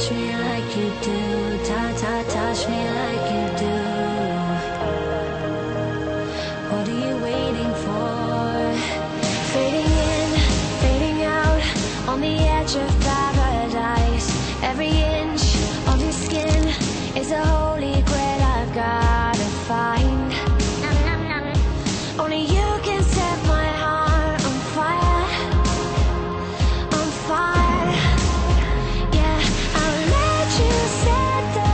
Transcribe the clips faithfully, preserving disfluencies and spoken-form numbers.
touch me like you do. Ta ta touch me like you do. What are you waiting for? Fading in, fading out, on the edge of paradise. Every inch of your skin is a holy grail I've gotta find. Only you can set my heart on fire, on fire. Yeah, I'll let you set the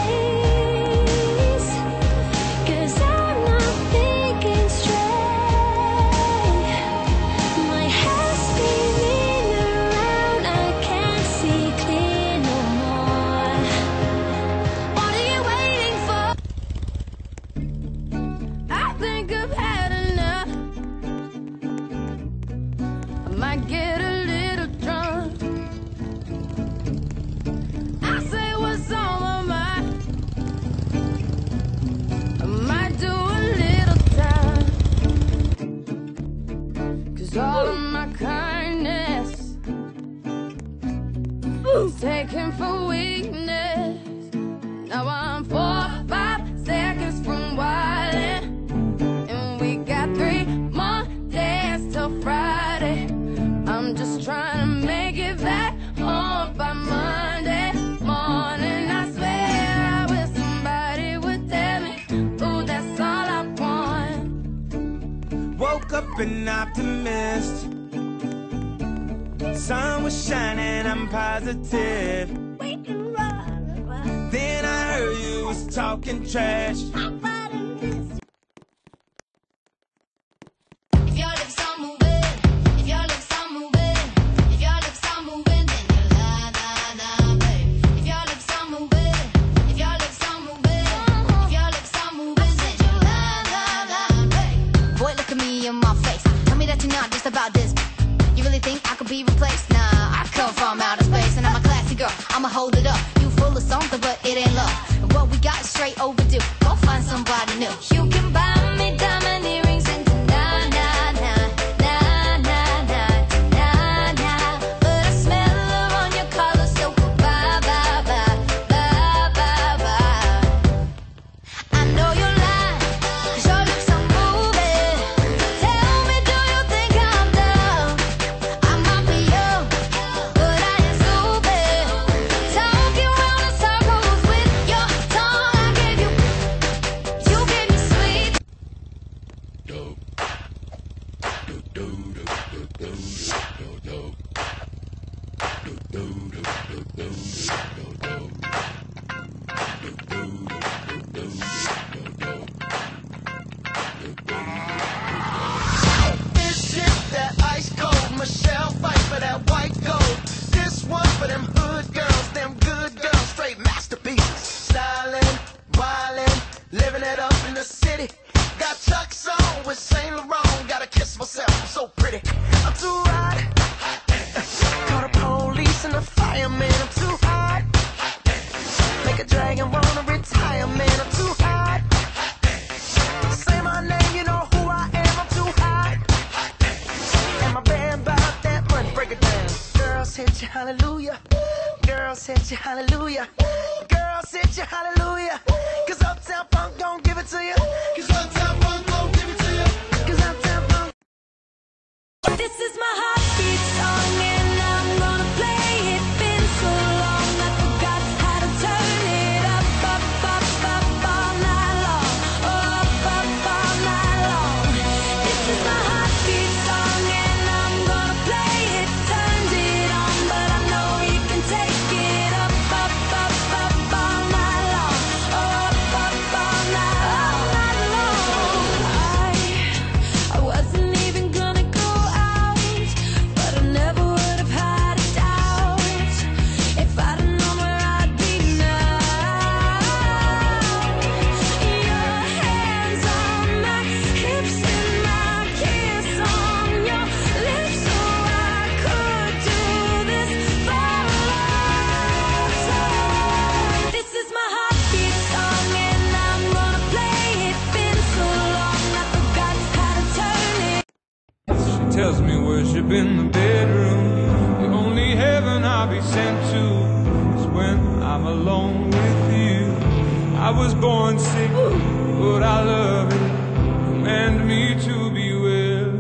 pace, 'cause I'm not thinking straight. My head's spinning around, I can't see clear no more. What are you waiting for? I think I've had enough. I might get a little drunk. I say what's on my mind. I might do a little time, 'cause all of my kindness is taken for weakness. Now I'm four, five seconds from wildin', and we got three more days till Friday. I'm just trying to make it back home by Monday morning. I swear I wish somebody would tell me, ooh, that's all I want. Woke up an optimist. Sun was shining, I'm positive. Then I heard you was talking trash. If your lips are moving, if your lips are moving, if your lips are moving, then you la la la, babe. If your lips are moving, if your lips are moving, if your lips are moving, then you la la la, babe. Boy, look at me in my face. Tell me that you're not just about this. You really think I could be replaced? Nah, I come from outer space, and I'm a classy girl. I'ma hold it up. You full of something, but it ain't love. And what we got is straight overdue. Go find somebody new. You can buy me diamond earrings and na na na na na na na na, but I smell her on your collar, so bye bye bye bye bye bye. I know you're lying, 'cause your lips are moving. Tell me, do you think I'm dumb? I might be young, but I ain't stupid. Talking round in circles with your tongue. I gave you, you gave me sweet. This shit, that ice cold. Michelle fight for that white gold. This one for them hood girls, them good girls, straight masterpieces. Stylin', wildin', living it up in the city. Got Chuck's on with Saint Laurent. Gotta kiss myself, I'm so pretty. I'm too hot. Call the police and the fireman. I'm too hot. Make a dragon wanna retire, man. I'm too hot. Say my name, you know who I am. I'm too hot. And my band bout that money, break it down. Girls hit you, hallelujah. Girls hit you, hallelujah. Girls hit you, hallelujah. 'Cause Uptown Funk don't give it to you. 'Cause Uptown Funk don't give it to you. 'Cause Uptown Funk. This is my heartbeat song, and I'm gonna play it. Been so long, I forgot how to turn it up, up, up, up all night long. Oh, up, up all night long. This is my heartbeat song, and I'm gonna play it. Turned it on, but I know you can take it up, up, up, up all night long. Oh, up, up all night, all night long. I, I wasn't even gonna go out, but I never would have had a doubt if I'd have known where I'd be now. Your hands on my hips and my kiss on your lips, so I could do this for love. So this is my heartbeat song, and I'm gonna play it. Been so long, I forgot how to turn it. She tells me worship in the bedroom. The only heaven I'll be sent to is when alone with you. I was born sick, but I love it. Command me to be well.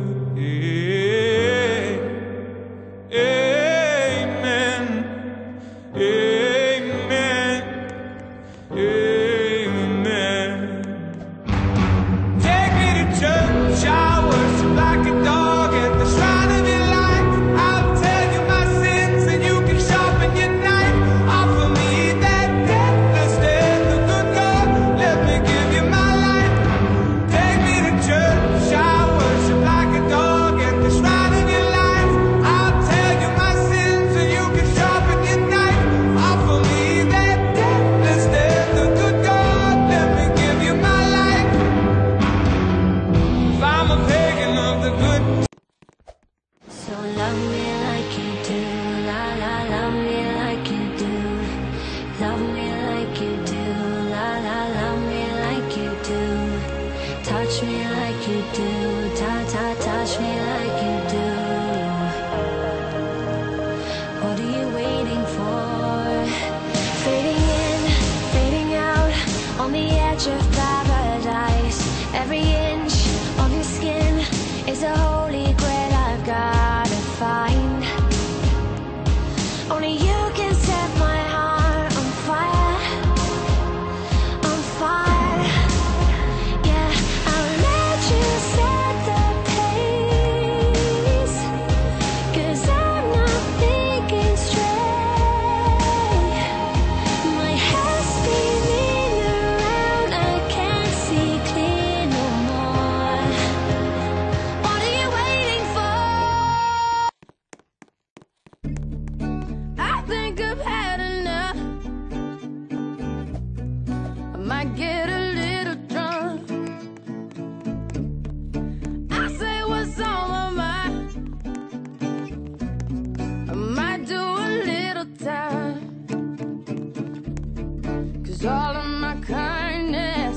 Amen. Amen. Amen. Take me to church. I worship like a dog at the shrine of your light. I'll tell you my sins and you can sharpen your knife. Offer me that deathless death, the good God. Let me give you my life. Take me to church. I worship like a dog at the shrine of your life. I'll tell you my sins and you can sharpen your knife. Offer me that deathless death, the good God. Let me give you my life. If I'm a pagan of the good. So love me like you do, la la, love me like you do. Love me like you do, la la, love me like you do. Touch me like you do, ta ta, touch me like you do. What are you waiting for? Fading in, fading out, on the edge of paradise. Every inch of your skin is a holy grail I've gotta find. Only you can set my heart on fire, on fire. Yeah, I'll let you set the pace, 'cause I'm not thinking straight. My head's spinning around, I can't see clear no more. What are you waiting for? I think I've had enough. I might get a little drunk. I say what's on my mind. I might do a little time. 'Cause all of my kindness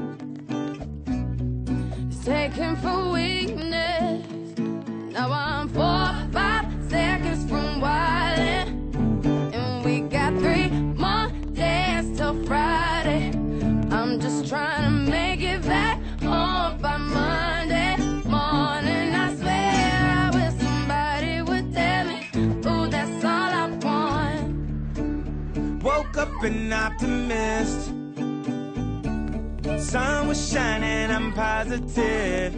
is taken for weakness. Now I'm four, five seconds from wildin', and we got three more days till Friday. I'm just trying to make it back home by Monday morning. I swear I wish somebody would tell me, ooh, that's all I want. Woke up an optimist. Sun was shining, I'm positive.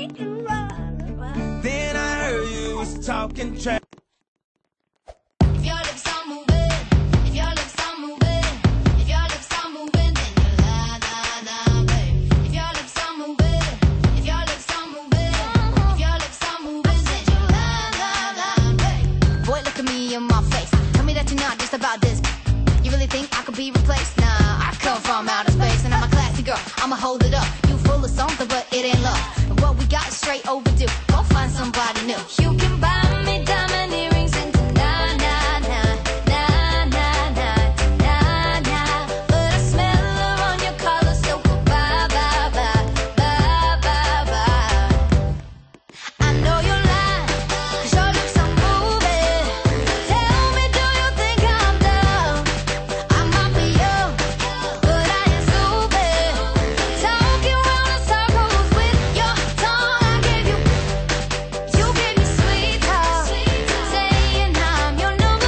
Then I heard you was talking trash. If your lips are moving, if your lips are moving, if your lips are moving, then you're la la la, babe. If your lips are moving, if your lips are moving, if your lips are moving, then you're la la la, babe. Boy, look at me in my face. Tell me that you're not just about this. You really think I could be replaced? Nah, I come from outer space and I'm a classy girl. I'ma hold it up. You full of something, but it ain't love. And what we got is straight overdue. Go find somebody new. You can buy me diamond earrings and na na na na na na na na. But I smell her on your collar, so bye bye bye bye bye bye. I know you're lying, 'cause your lips are moving. Tell me, do you think I'm dumb? I might be young, but I ain't stupid. Talking round in circles with your tongue. I gave you, you gave me sweet talk, saying I'm your number.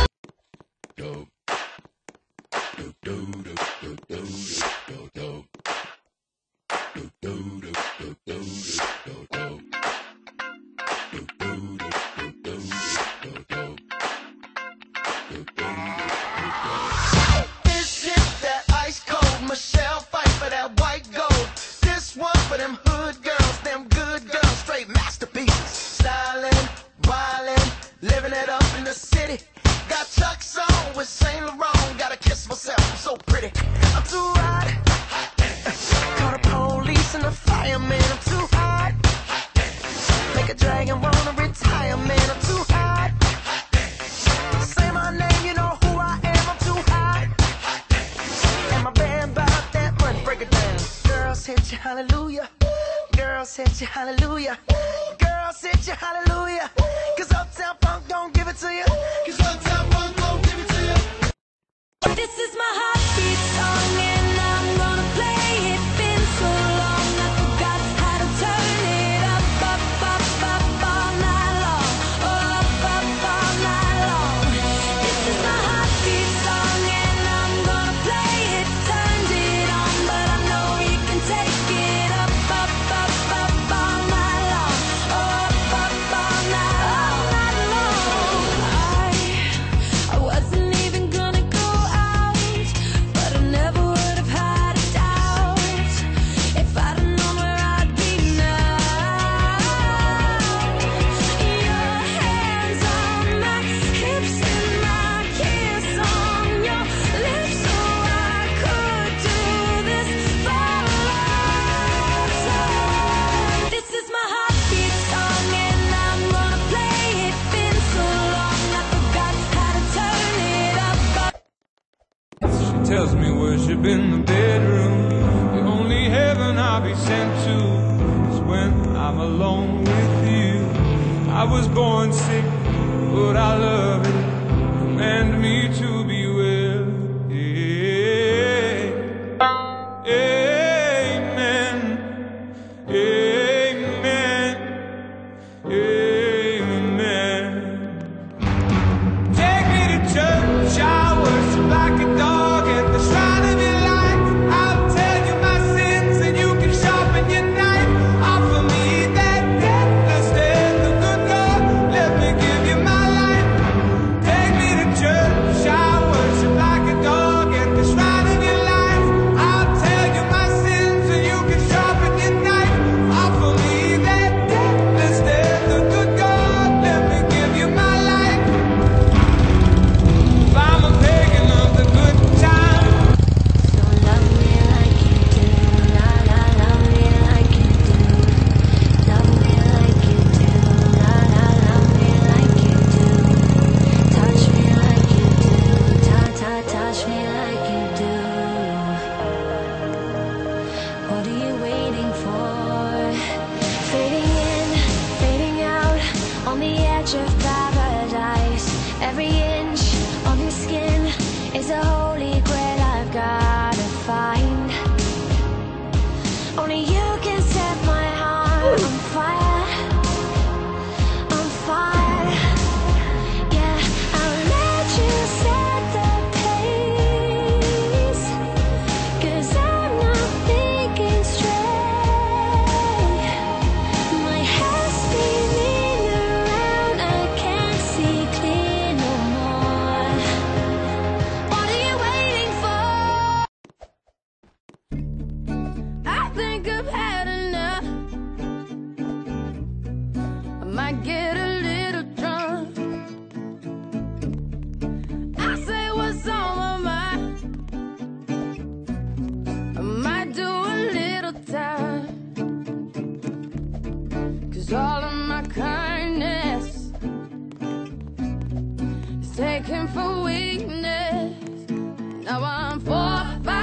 This shit that ice cold. Michelle fight for that white gold. This one for them hood girls, them good girls, straight masterpieces. Styling, wildin', living it up in the city. Got Chuck's on with Saint Laurent. Gotta kiss myself, I'm so pretty. I'm too hot. Call the police and the fireman. I'm too hot. Make a dragon wanna retire, man. I'm too hot. Say my name, you know who I am. I'm too hot. And my band bought that money. Break it down. Girls hit you, hallelujah. Girls hit you, hallelujah. Girls hit you, hallelujah. 'Cause Uptown Funk don't give it to you. 'Cause Uptown Funk don't give it to you. This is my heart. tells me worship in the bedroom. The only heaven I'll be sent to is when I'm alone with you. I was born sick, but I love it. Command me to be well. Amen. Amen. Amen. Take me to church, I worship like a dog at the shrine of your light. I'll tell you my sins and you can sharpen your knife. Offer me that deathless death, the good God, let me give you my life. Take me to church, I worship like a dog at the shrine of your life. I'll tell you my sins and you can sharpen your knife. Offer me that deathless death, the good God, let me give you my life. If I'm a pagan of the good time, So love me like you do, la la, love me like you do. Love me like you do, la la, love me like you do. Touch me like you do, ta ta, touch me like you do. What are you waiting for? Fading in, fading out, on the edge of paradise. Every inch of your skin is a holy grail I've gotta find. Only you can set my heart on fire, on fire. Yeah, I'll let you set the pace, 'cause I'm not thinking straight. My head's spinning around, I can't see clear no more. What are you waiting for? I think I've had enough. I might get a little drunk. I say what's on my mind. I might do a little time, 'cause all of my kindness is taken for weakness. Now I'm four, five.